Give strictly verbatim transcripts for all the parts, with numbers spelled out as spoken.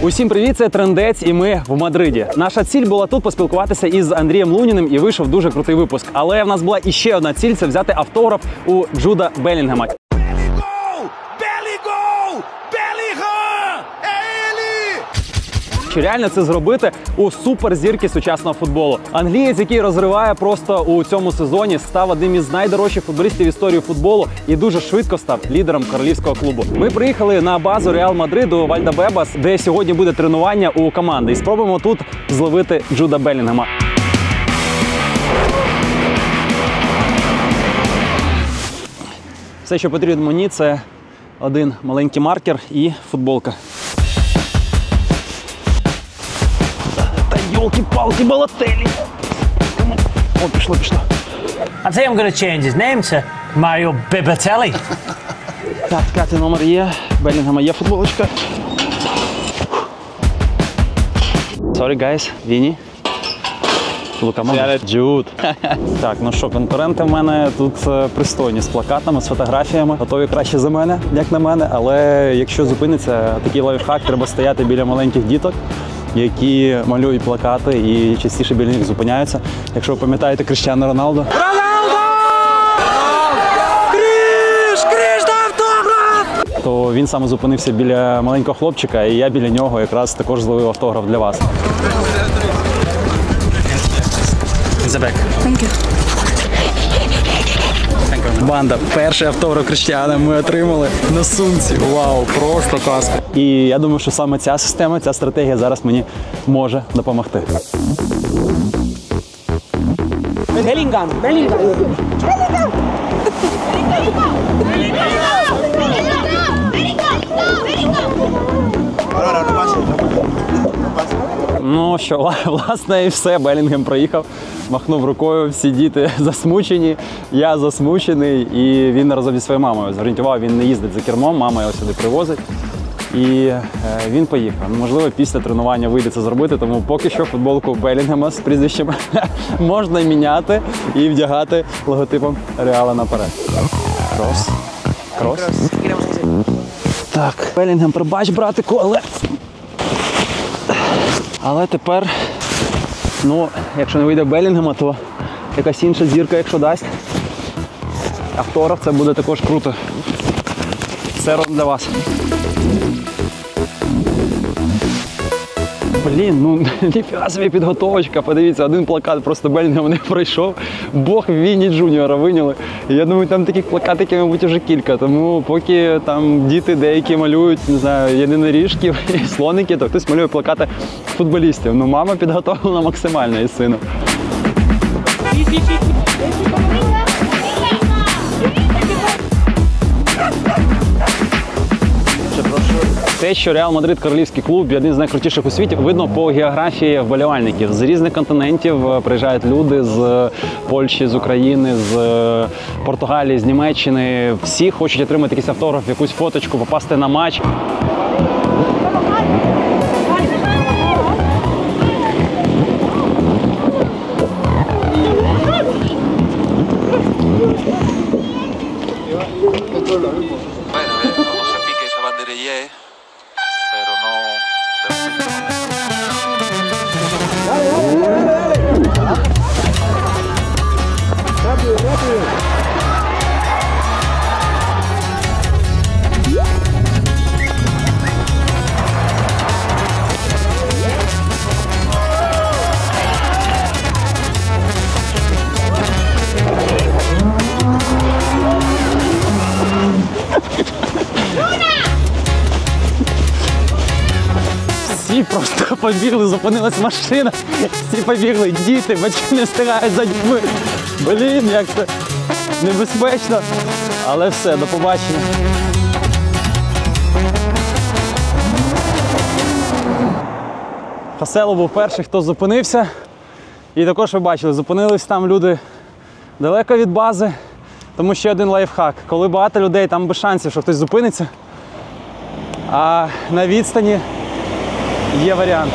Усім привіт, це Трендець і ми в Мадриді. Наша ціль була тут поспілкуватися із Андрієм Луніним і вийшов дуже крутий випуск. Але в нас була іще одна ціль – це взяти автограф у Джуда Белінгема. Чи реально це зробити у суперзірки сучасного футболу? Англієць, який розриває просто у цьому сезоні, став одним із найдорожчих футболістів в історії футболу і дуже швидко став лідером королівського клубу. Ми приїхали на базу Реал Мадриду Вальдебебас, де сьогодні буде тренування у команди. І спробуємо тут зловити Джуда Белінгема. Все, що потрібно мені, це один маленький маркер і футболка. Йолки-палки, балателі. О, пішло, пішло. I think I'm going to change his name to Mario Bibatelli. Так, п'ятий номер є. Белінгема є футболочка. Sorry, guys. Віні. Лука, мама. Джуд. Так, ну що, конкуренти в мене тут пристойні з плакатами, з фотографіями. Готові краще за мене, як на мене. Але якщо зупиниться такий лайфхак, треба стояти біля маленьких діток, які малюють плакати і частіше біля них зупиняються. Якщо ви пам'ятаєте Кріштіану Роналду. Роналдо! Кріш! Кріш, дай автограф! То він саме зупинився біля маленького хлопчика, і я біля нього якраз також зловив автограф для вас. Забек. Thank you. Банда, перший автограф Кріштіана ми отримали на сумці. Вау, просто казка. І я думаю, що саме ця система, ця стратегія зараз мені може допомогти. Bellingham, Bellingham. Bellingham. Ну що, власне, і все. Белінгем проїхав, махнув рукою, всі діти засмучені, я засмучений, і він разом зі своєю мамою зорієнтував, він не їздить за кермом, мама його сюди привозить. І е, він поїхав. Можливо, після тренування вийде це зробити, тому поки що футболку Белінгема з прізвищем можна міняти і вдягати логотипом Реала наперед. Крос. Крос. Так, Белінгем, пробач, братику, але... Але тепер, ну, якщо не вийде Белінгема, то якась інша зірка, якщо дасть автограф, це буде також круто. Це для вас. Блін, ну, ніфіга собі підготовочка. Подивіться, один плакат просто Белінгем не пройшов. Бог Вінні Джуніора виняли. І я думаю, там таких плакатиків, мабуть, вже кілька. Тому поки там діти деякі малюють, не знаю, єдиноріжків і слоники, то хтось малює плакати футболістів. Ну, мама підготовлена максимально із сином. Те, що Реал Мадрид – королівський клуб, один з найкрутіших у світі, видно по географії вболівальників. З різних континентів приїжджають люди з Польщі, з України, з Португалії, з Німеччини. Всі хочуть отримати якийсь автограф, якусь фоточку, попасти на матч. Всі просто побігли, зупинилась машина, всі побігли, діти, батьки не встигають за дітьми. Блін, як це небезпечно, але все, до побачення. Хасело був перший, хто зупинився. І також ви бачили, зупинились там люди далеко від бази, тому ще один лайфхак. Коли багато людей, там без шансів, що хтось зупиниться, а на відстані є варіант.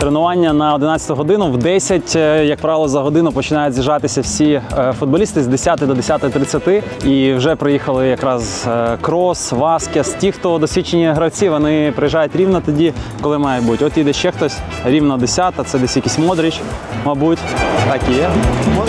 Тренування на одинадцяту годину. В десять, як правило, за годину починають з'їжджатися всі футболісти з десятої до десятої тридцять. І вже приїхали якраз Крос, Васкес. Ті, хто досвідчені гравці, вони приїжджають рівно тоді, коли має бути. От іде ще хтось, рівно десята, це десь якийсь Модріч, мабуть. Так і є.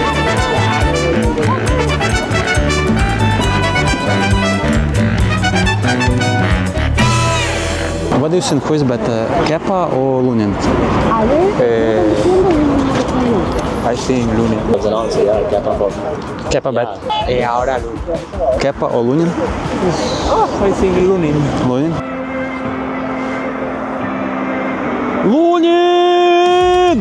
What do you think, who is better, Kepa or Lunin? I think Lunin. Kepa bet. Eh, ahora Lunin. Kepa or Lunin? I think Lunin. Lunin. Лунін!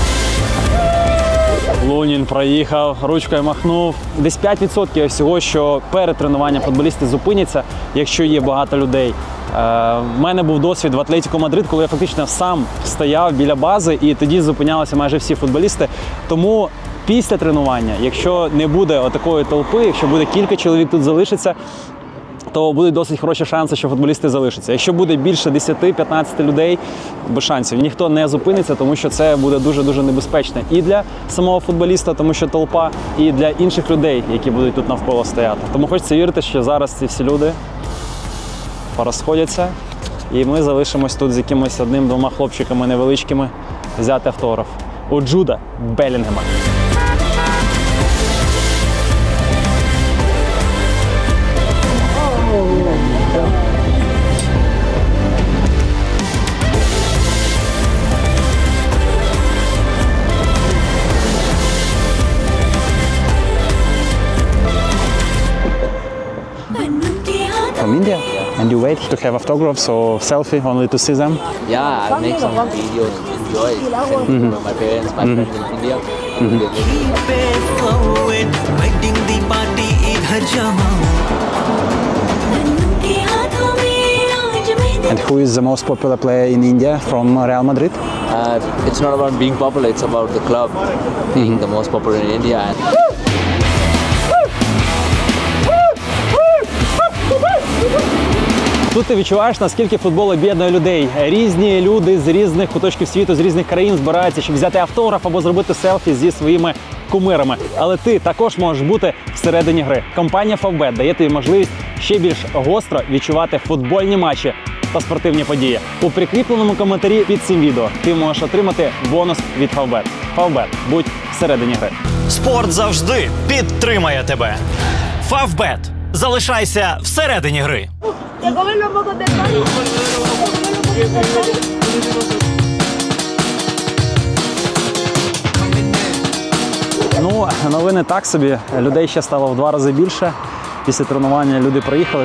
Лунін проїхав, ручкою махнув. Десь п'ять відсотків всього, що перед тренуванням футболісти зупиняться, якщо є багато людей. У мене був досвід в Атлетіко Мадрид, коли я фактично сам стояв біля бази, і тоді зупинялися майже всі футболісти. Тому після тренування, якщо не буде отакої толпи, якщо буде кілька чоловік тут залишиться, то будуть досить хороші шанси, що футболісти залишаться. Якщо буде більше десять-п'ятнадцять людей, без шансів. Ніхто не зупиниться, тому що це буде дуже-дуже небезпечно і для самого футболіста, тому що толпа, і для інших людей, які будуть тут навколо стояти. Тому хочеться вірити, що зараз ці всі люди порозходяться, і ми залишимось тут з якимось одним-двома хлопчиками невеличкими взяти автограф у Джуда Белінгема. From India? And you wait to have autographs or selfie only to see them? Yeah, I'll make some videos, enjoy, send it to my parents, my friends in India. And who is the most popular player in India from Real Madrid? Uh, it's not about being popular, it's about the club being the most popular in India. And Тут ти відчуваєш, наскільки футбол об'єднує людей. Різні люди з різних куточків світу, з різних країн збираються, щоб взяти автограф або зробити селфі зі своїми кумирами. Але ти також можеш бути всередині гри. Компанія Favbet дає тобі можливість ще більш гостро відчувати футбольні матчі та спортивні події. У прикріпленому коментарі під цим відео ти можеш отримати бонус від Favbet. Favbet. Будь всередині гри. Спорт завжди підтримає тебе. Favbet. Залишайся всередині гри. Ну, новини так собі. Людей ще стало в два рази більше. Після тренування люди приїхали.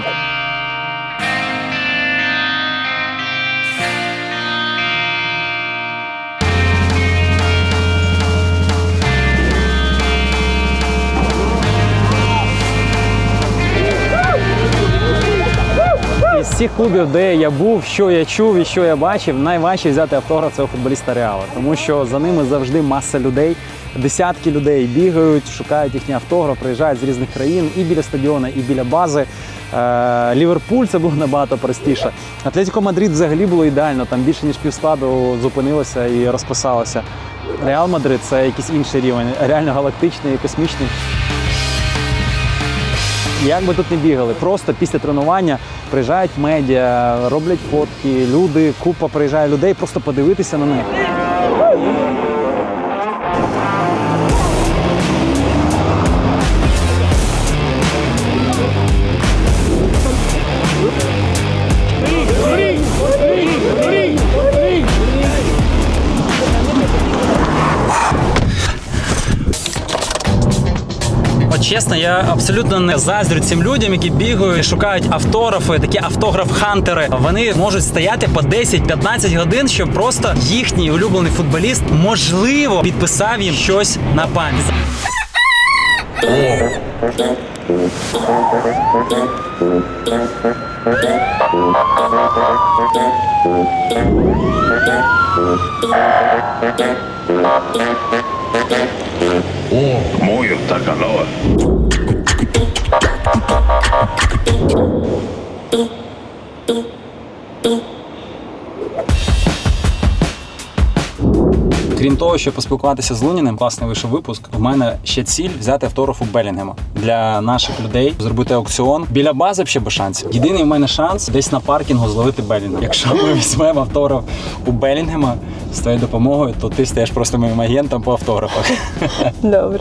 Із всіх клубів, де я був, що я чув і що я бачив, найважче взяти автограф цього футболіста Реала. Тому що за ними завжди маса людей, десятки людей бігають, шукають їхній автограф, приїжджають з різних країн і біля стадіону, і біля бази. Ліверпуль це було набагато простіше. Атлетіко Мадрид взагалі було ідеально, там більше ніж півскладу зупинилося і розписалося. Реал Мадрид це якийсь інший рівень, реально галактичний і космічний. Як би тут не бігали, просто після тренування приїжджають медіа, роблять фотки, люди, купа приїжджає людей, просто подивитися на них. Чесно, я абсолютно не заздрю цим людям, які бігають, шукають автографи, такі автограф-хантери. Вони можуть стояти по десять-п'ятнадцять годин, щоб просто їхній улюблений футболіст, можливо, підписав їм щось на пам'ять. Oh, mojo taka nova. Окрім того, щоб поспілкуватися з Луніним, класний вийшов випуск, у мене ще ціль взяти автограф у Белінгема для наших людей, зробити аукціон. Біля бази ще без шансів. Єдиний у мене шанс десь на паркінгу зловити Белінгема. Якщо ми візьмемо автограф у Белінгема з твоєю допомогою, то ти стаєш просто моїм агентом по автографах. Добре.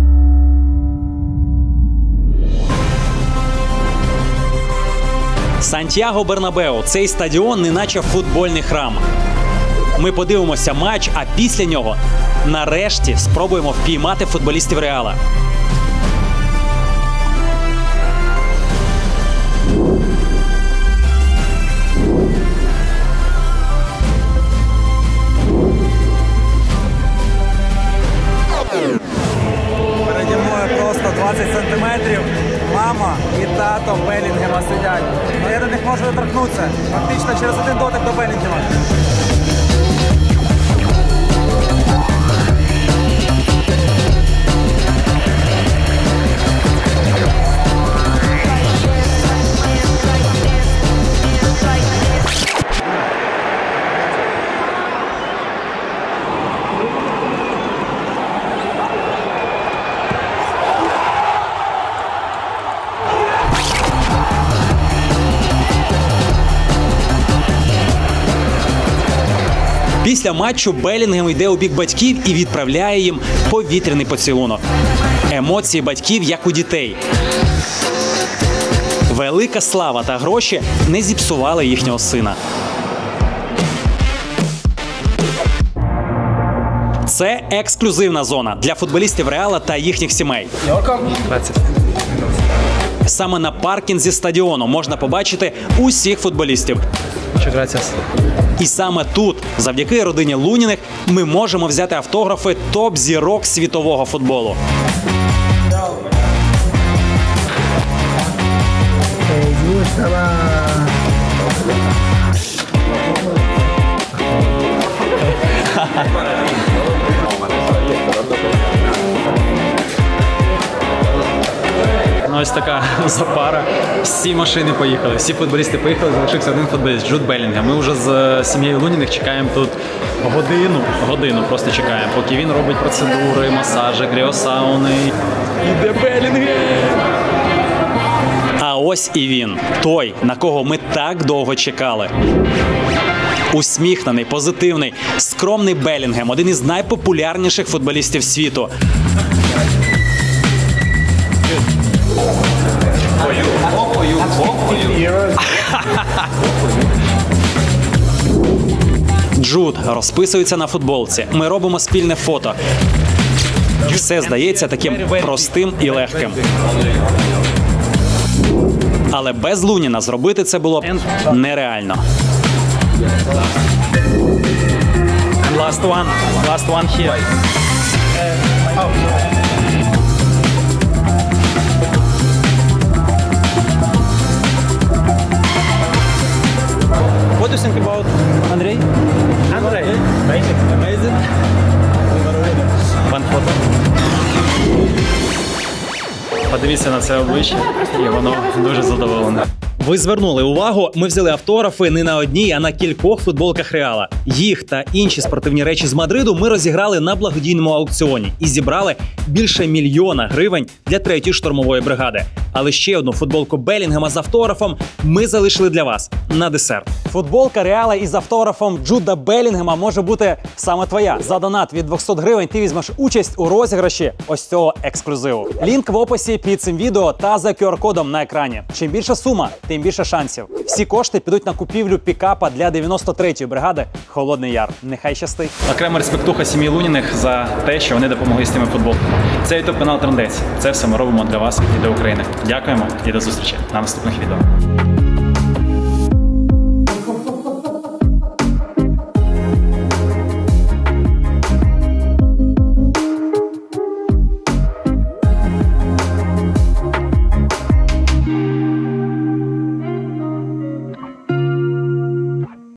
Сантьяго Бернабеу – цей стадіон неначе футбольний храм. Ми подивимося матч, а після нього нарешті спробуємо впіймати футболістів Реала. Переді мною просто двадцять сантиметрів. Мама і тато Белінгема сидять. Але я до них можу доторкнутися. Фактично через один дотик до Белінгема. Після матчу Белінгем йде у бік батьків і відправляє їм повітряний поцілунок. Емоції батьків, як у дітей. Велика слава та гроші не зіпсували їхнього сина. Це ексклюзивна зона для футболістів Реала та їхніх сімей. Саме на паркінзі стадіону можна побачити усіх футболістів. І саме тут, завдяки родині Луніних, ми можемо взяти автографи топ-зірок світового футболу. Ось така запара. Всі машини поїхали, всі футболісти поїхали, залишився один футболіст – Джуд Белінгем. Ми вже з сім'єю Луніних чекаємо тут годину, годину просто чекаємо, поки він робить процедури, масажі, кріосауни. Іде Белінгем! А ось і він, той, на кого ми так довго чекали. Усміхнений, позитивний, скромний Белінгем – один із найпопулярніших футболістів світу. Джуд розписується на футболці. Ми робимо спільне фото. Все здається таким простим і легким. Але без Луніна зробити це було б нереально. Last one, last one here. What do you think about Andrei? Andrei, amazing, amazing. One photo. Подивіться на це обличчя, і воно дуже задоволене. Ви звернули увагу, ми взяли автографи не на одній, а на кількох футболках Реала. Їх та інші спортивні речі з Мадриду ми розіграли на благодійному аукціоні і зібрали більше мільйона гривень для третьої штурмової бригади. Але ще одну футболку Белінгема з автографом ми залишили для вас на десерт. Футболка Реала із автографом Джуда Белінгема може бути саме твоя. За донат від двохсот гривень ти візьмеш участь у розіграші ось цього ексклюзиву. Лінк в описі під цим відео та за ку ар-кодом на екрані. Чим більша сума, тим більше шансів. Всі кошти підуть на купівлю пікапа для дев'яносто третьої бригади Холодний Яр. Нехай щастить. Окрема респектуха сім'ї Луніних за те, що вони допомогли з тими футболками. Це ютуб канал Трендець. Це все ми робимо для вас і для України. Дякуємо і до зустрічі на наступних відео.